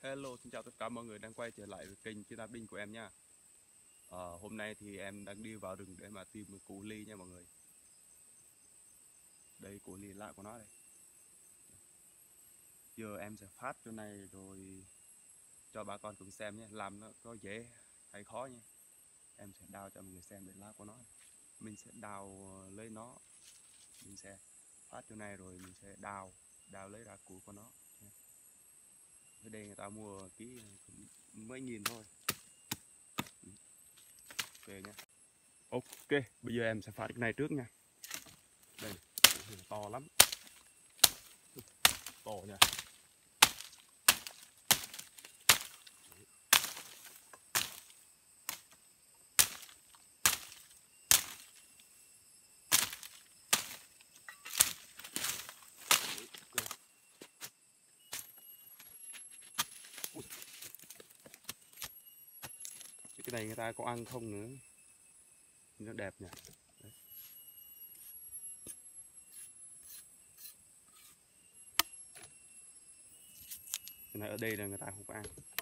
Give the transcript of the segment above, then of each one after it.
Hello, xin chào tất cả mọi người đang quay trở lại với kênh Chiến Đinh của em nha. Hôm nay thì em đang đi vào rừng để mà tìm một củ ly nha mọi người. Đây củ ly lạ của nó đây. Giờ em sẽ phát chỗ này rồi cho bà con cùng xem nhé, làm nó có dễ hay khó nha. Em sẽ đào cho mọi người xem để lá của nó. Mình sẽ đào lấy nó, mình sẽ phát chỗ này rồi mình sẽ đào lấy ra củ của nó. Ở đây người ta mua ký mấy nghìn thôi. Ok nha. Ok, bây giờ em sẽ phát cái này trước nha. Đây, to lắm. To nha. Cái này người ta có ăn không nữa. Nó đẹp nhỉ. Đấy. Cái này ở đây là người ta không có ăn.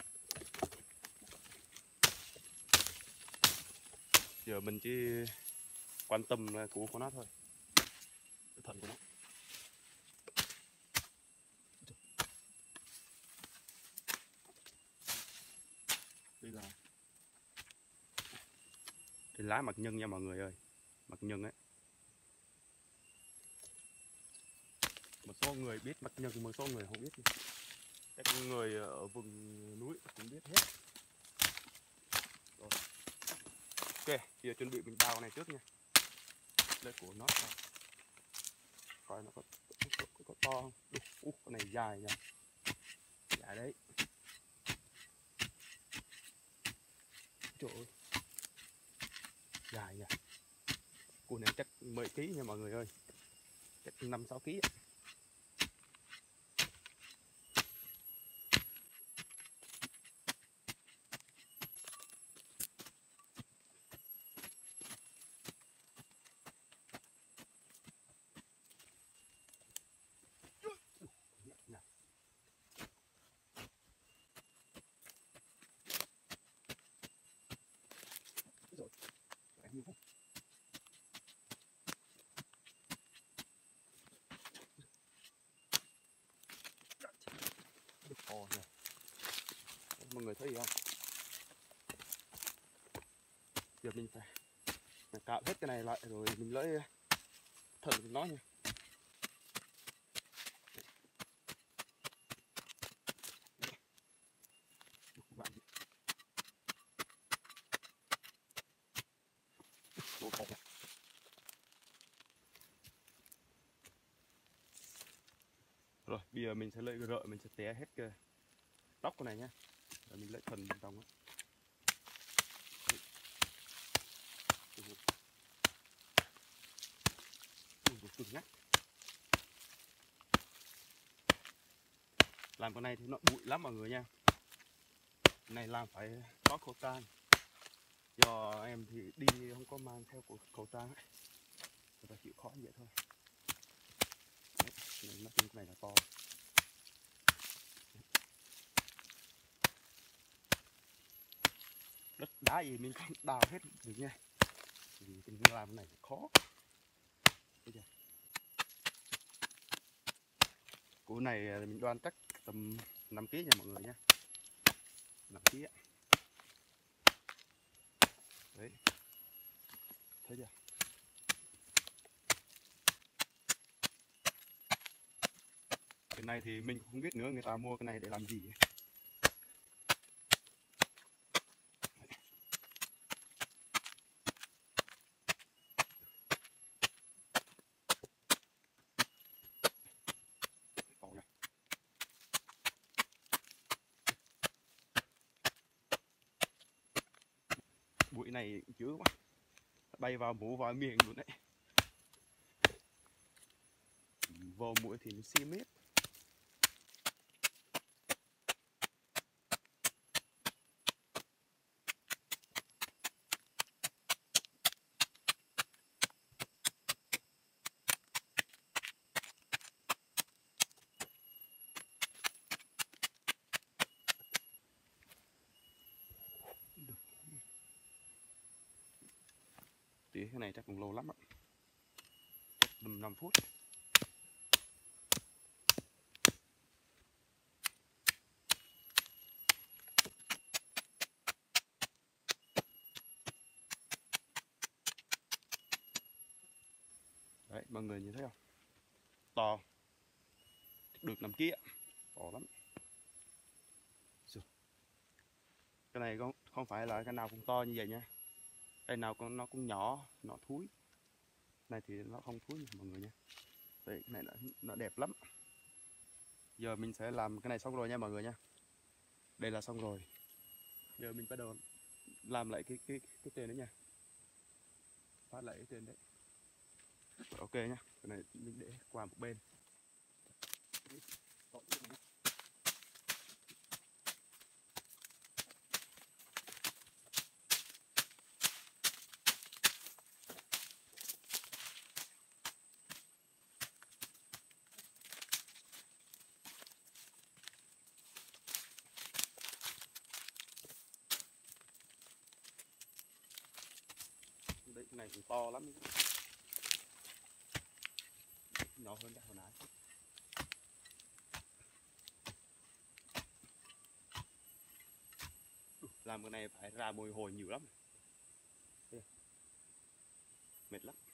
Giờ mình chỉ quan tâm là củ của nó thôi, cái thân của nó. Đây là cái lá mật nhân nha mọi người ơi, mật nhân ấy. Một số người biết mật nhân, một số người không biết. Các người ở vùng núi cũng biết hết. Rồi. Ok, giờ chuẩn bị mình đào này trước nha. Lấy của nó coi nó có to không. Con này dài nha, dài đấy. Trời ơi, dài nha. Củ này chắc 10 kg nha mọi người ơi, chắc 5-6 kg. Ồ nè, mọi người thấy gì không? Giờ mình phải cạo hết cái này lại rồi mình lấy thân của nó nha. Rồi bây giờ mình sẽ lấy cái rợ, mình sẽ té hết cái tóc của này nhá, rồi mình lấy phần bên trong á. Cứng nhắc. Làm cái này thì nó bụi lắm mọi người nha. Cái này làm phải có khẩu trang. Do em thì đi không có mang theo khẩu trang ấy, người ta chịu khó như vậy thôi. Đấy, cái này là to. Đất đá gì mình không đào hết được nha, vì mình làm cái này khó. Củ này mình đoan chắc tầm 5 kg nha mọi người nha, 5 kg á. Đấy, thấy chưa? Cái này thì mình không biết nữa, người ta mua cái này để làm gì. Bụi này dữ quá, bay vào mũ vào miệng luôn đấy. Vô mũi thì nó xiêm hết. nghĩ cái này chắc cũng lâu lắm á, chắc tầm 5 phút. Đấy, mọi người nhìn thấy không? To, được 5 kg, to lắm. Cái này không phải là cái nào cũng to như vậy nha. Cái nào nó cũng nhỏ, nó thúi. Này thì nó không thúi như mọi người nha. Đấy, cái này nó đẹp lắm. Giờ mình sẽ làm cái này xong rồi nha mọi người nha. Đây là xong rồi. Giờ mình bắt đầu làm lại cái trên đấy nha. Phát lại cái trên đấy. Rồi, ok nhá. Cái này mình để qua một bên. Đấy, cái này cũng to lắm. Nhỏ hơn cái hồi nãy. Làm cái này phải ra mồ hôi nhiều lắm. Mệt lắm.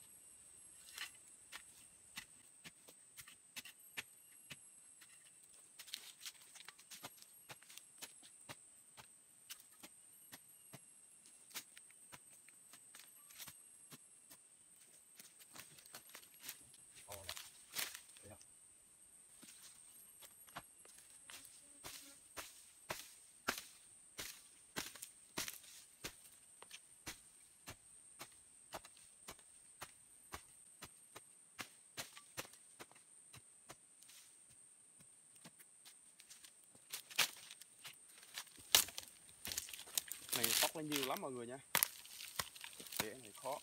Này tóc nó nhiều lắm mọi người nha. Để này khó.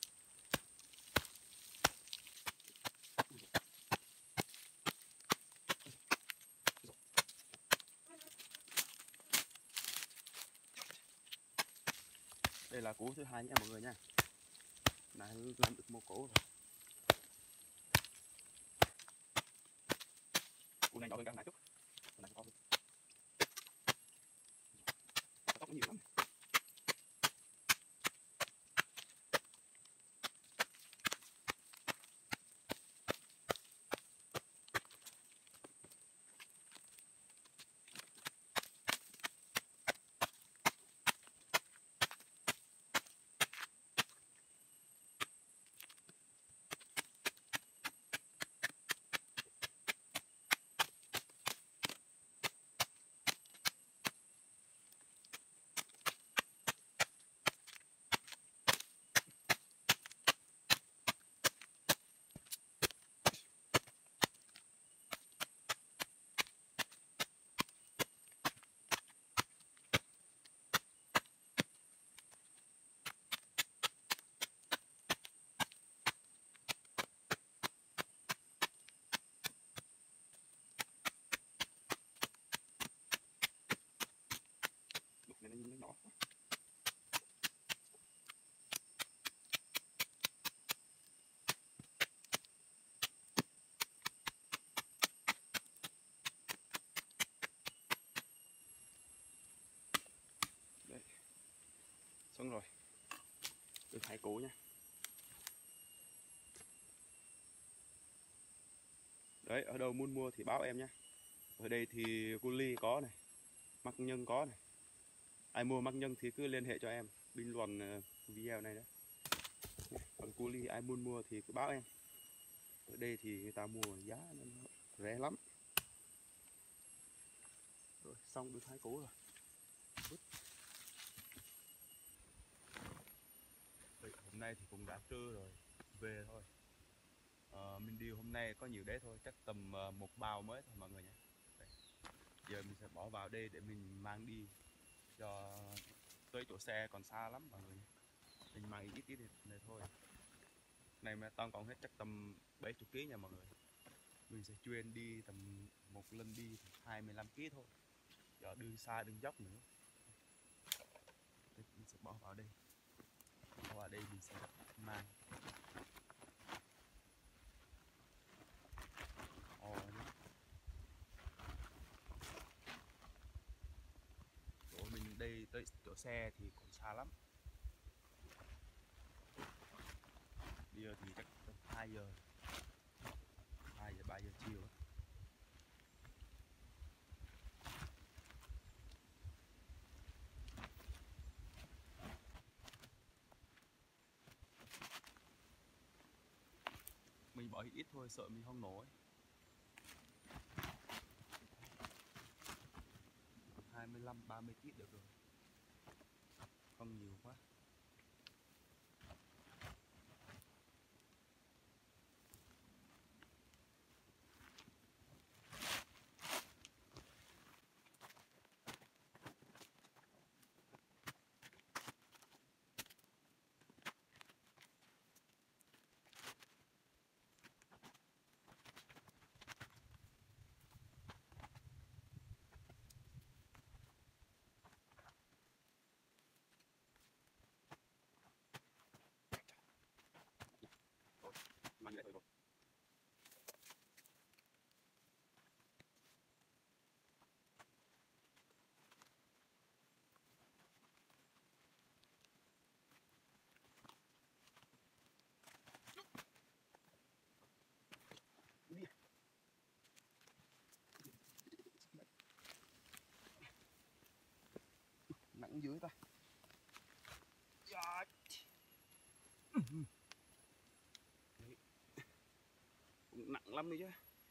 Đây là củ thứ hai nha mọi người nha. Này làm được một củ rồi. Củ này nhỏ hơn cái nãy chút. Củ này to hơn. Tóc nó nhiều lắm. Này nó nhìn nó nhỏ quá. Đấy. Xong rồi. Được 2 củ nha. Đấy, ở đâu muốn mua thì báo em nhé. Ở đây thì cu ly có này, mắc nhân có này. Ai mua mắc nhân thì cứ liên hệ cho em bình luận video này đấy. Còn cu ly ai muốn mua thì cứ báo em. Ở đây thì người ta mua giá nó rẻ lắm. Rồi, xong được 2 củ rồi. Đấy, hôm nay thì cũng đã trưa rồi, về thôi. Mình đi hôm nay có nhiều đấy thôi, chắc tầm 1 bao mới thôi mọi người nhé. Đây. Giờ mình sẽ bỏ vào đây để mình mang đi cho tới chỗ xe còn xa lắm mọi người. Mình mang ít ít này thôi. Này mà tao còn hết chắc tầm 70 kg nha mọi người. Mình sẽ chuyên đi tầm một lần đi 25 kg thôi. Giờ đường xa đường dốc nữa. Đây, mình sẽ bỏ vào đây. Sau ở đây mình sẽ đặt mai. Nhé. Chỗ mình đây tới chỗ xe thì cũng xa lắm. Bây giờ thì chắc 2 giờ 3 giờ chiều đó. Mình bỏ ít thôi, sợ mình không nổi. 25-30 tiết được rồi, không nhiều quá. Mang lại thôi rồi. Nặng dưới ta. Cũng nặng lắm đấy chứ.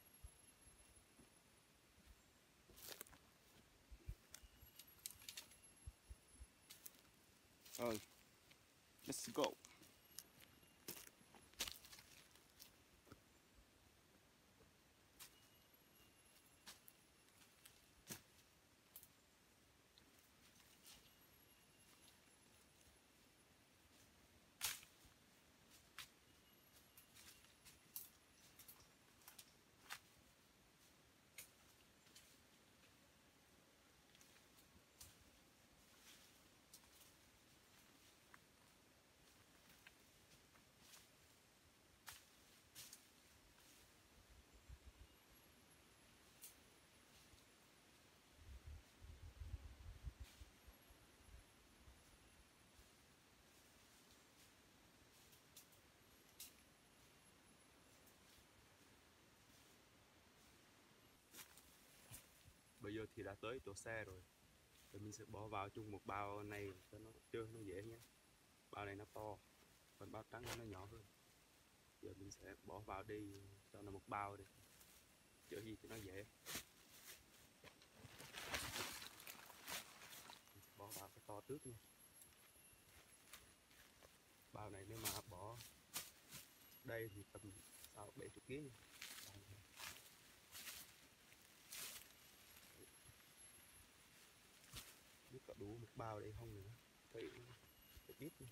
Rồi, let's go. Bây giờ thì đã tới chỗ xe rồi. Rồi mình sẽ bỏ vào chung một bao này cho nó chơi nó dễ nhé. Bao này nó to, còn bao trắng nó nhỏ hơn. Giờ mình sẽ bỏ vào đi cho nó một bao đi, chở gì cho nó dễ. Bỏ vào cái to trước nha. Bao này nếu mà bỏ đây thì tầm 70 kg. Biết có đủ một bao đây không nữa, phải ít nha.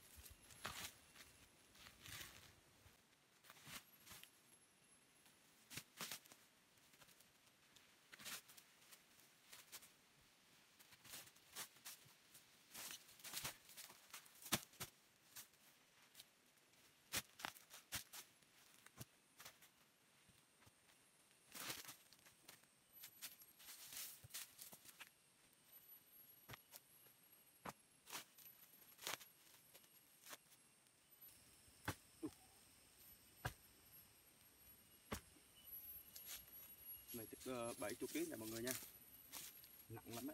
Này chắc 70 kg nha mọi người nha, nặng lắm đấy.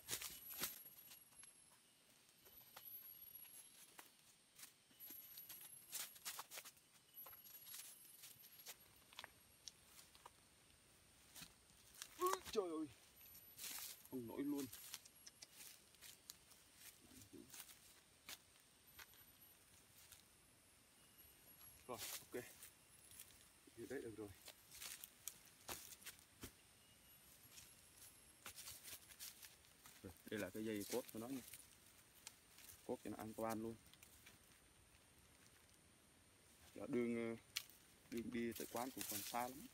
Trời ơi, không nổi luôn. Rồi, ok, như đấy được rồi. Đây là cái dây cốt của nó nha, cốt cho nó an toàn luôn. Đường đi tới quán cũng còn xa lắm.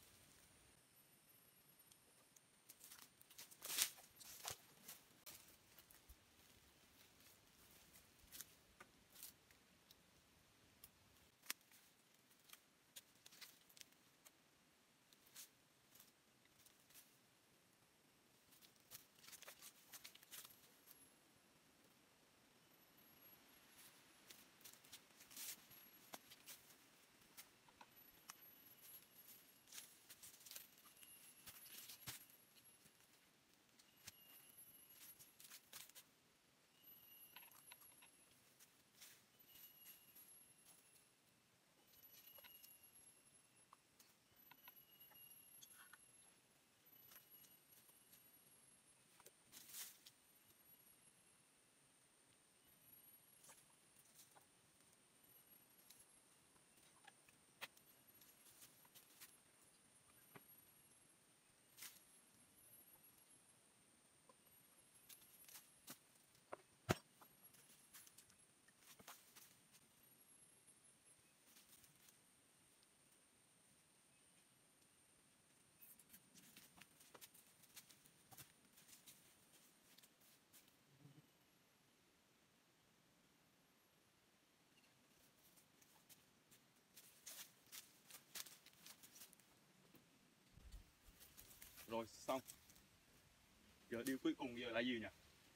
Rồi xong. Giờ điều cuối cùng giờ là gì nhỉ?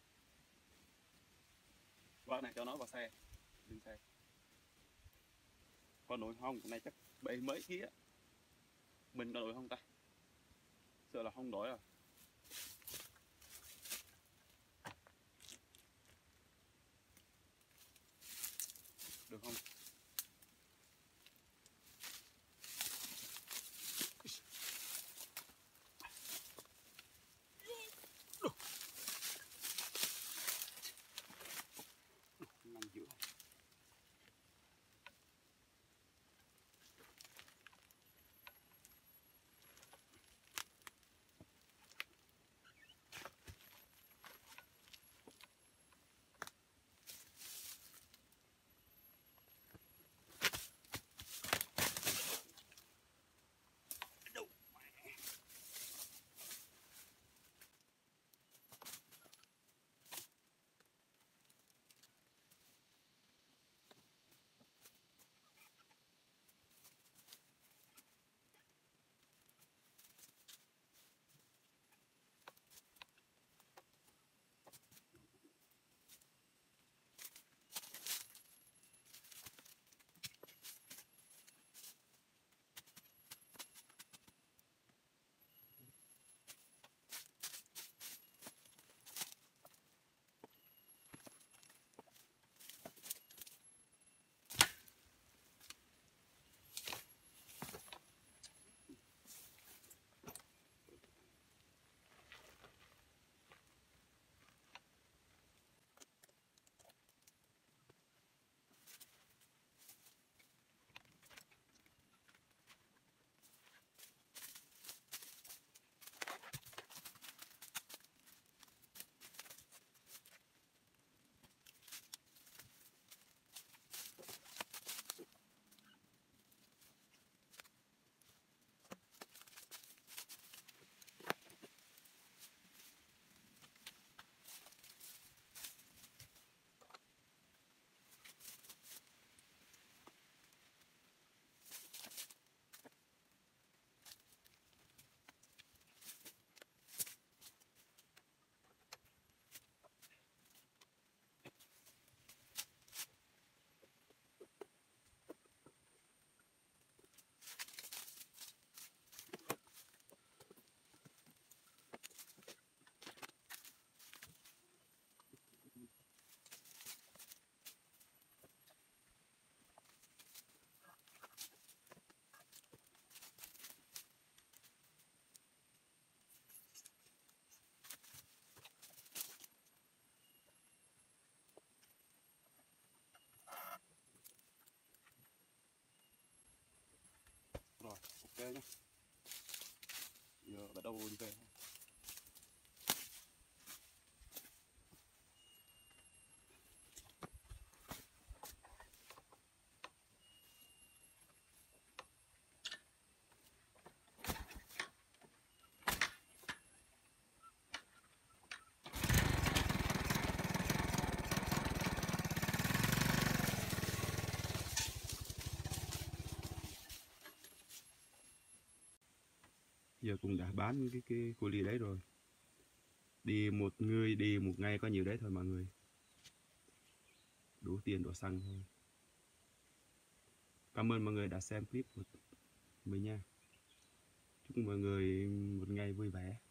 Vác này cho nó vào xe. Lên xe. Có nổi không? Cái này chắc bể mấy ký á. Mình có nổi không ta? Sợ là không nổi à. Được không? Nằm giữa. Rồi, ok nhé. Giờ bắt đầu đi về. Giờ cũng đã bán cái cô ly đấy rồi. Đi một người đi một ngày có nhiều đấy thôi mọi người. Đủ tiền đổ xăng thôi. Cảm ơn mọi người đã xem clip của mình nha. Chúc mọi người một ngày vui vẻ.